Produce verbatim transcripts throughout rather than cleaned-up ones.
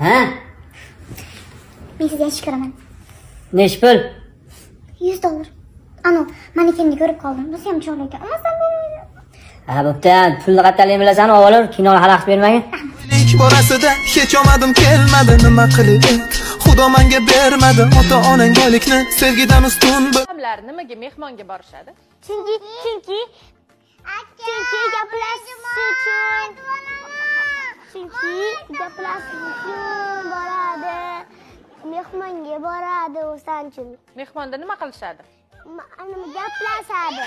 Ha? Men sizga yaxshi ko'raman. Nechi pul? yuz dollar. Ano, manekenni ko'rib qoldim. Biz ham chol ekan. Olmasam bo'lmaydi. Ha, bo'pti. Pulni qattiqlik bilasan, o'g'lim, kinoga xalaqit bermagin. Lek borasida hech omadim kelmadi, nima qilib? Xudo menga bermadi ota-onang boylikni, sevgidan ustun bu. Odamlar nimaga mehmonga borishadi? Chunki, chunki chunki gaplashish uchun. Chunki gaplashish uchun boradi. Mehmonga boradi o'shan uchun. Mehmonda nima qilishadi? Ana gaplashadi.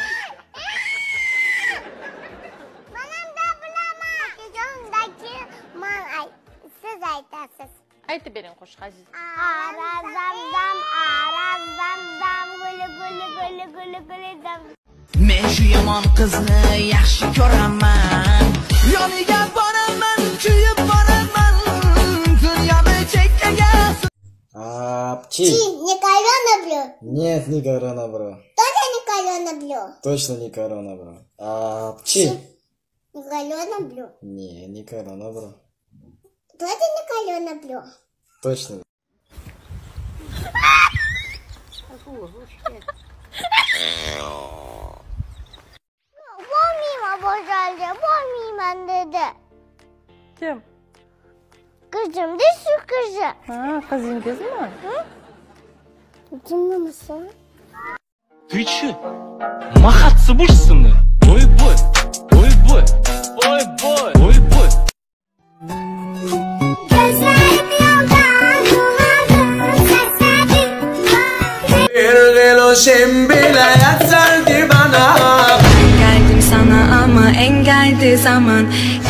Manamda bilaman. Jondagi men ay siz aytasiz. Aytib bering qo'shiq aziz. Arazamdam, arazamdam, guli guli guli guli guli dam. Men shu yomon qizni yaxshi ko'raman. Yoniga boraman, kuyib boraman. Dunyoni chekkaga. Апчи. Чи, не корона, бро? Нет, не корона, бро. Тоже не корона, бро? Точно не корона, бро. Апчи. Не корона, бро? Не, не корона, бро. Тоже не корона, бро? Точно. Bormayman bozorga, bormayman dedi. Kim? Qizimda shu qizi. Ha, qizingizmi? Kimni misan? Ты че? Махаться будешь со мной? Ой, бой, ой, бой, ой, бой, ой, бой. Geldim sana ama engeldi zaman.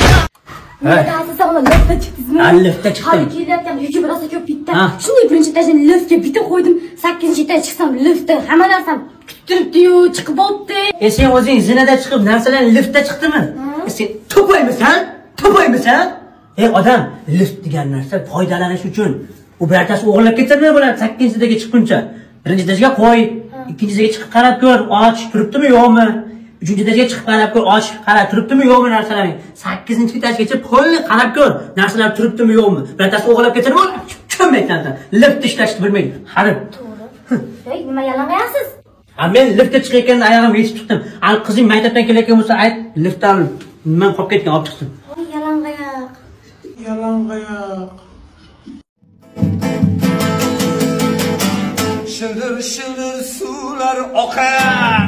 Sana lifta chiqdingizmi? Ha, lifta chiqdim. Hali kelayotgan yuki birosa ko'p bitta. Shunday birinchi etajdan liftga bitta qo'ydim. sakkizinchi etaga chiqsam liftda hamma narsam kuttiribdi-yu, chiqib olibdi. E sen o'zing zinada chiqib narsalar liftda chiqdimi? E sen to'paymisan? To'paymisan? Ey odam, lift degan narsa foydalanish uchun. U birortasi o'g'irlab ketsa-nima bo'ladi sakkizinchi etaga chiqquncha? Birinchi etaga qo'y, ikkinchi etaga chiqib qarab ko'r, och turibdimi yo'qmi? Uchinchi etaga chiqib qarab ko'r, och qarab turibdimi yo'qmi narsalaring? sakkizinchi etagacha polni qarab ko'r, narsalar turibdimi yo'qmi? Birortasi o'g'irlab ketsa-nima bo'ladi? Tushunmaysan. Lift ishlashni bilmaydi. Harib. To'g'ri. Ey, nima yalanmayapsiz? Ha, men liftga chiqayotganda oyog'imga yetib chiqdim. Al qizing maktabdan kelayotgan bo'lsa, ayt, liftdan men qolib ketgan olib chiqdim. Voy, yalang'oyoq. Yalang'oyoq. Shildir shildir suvlar oqar.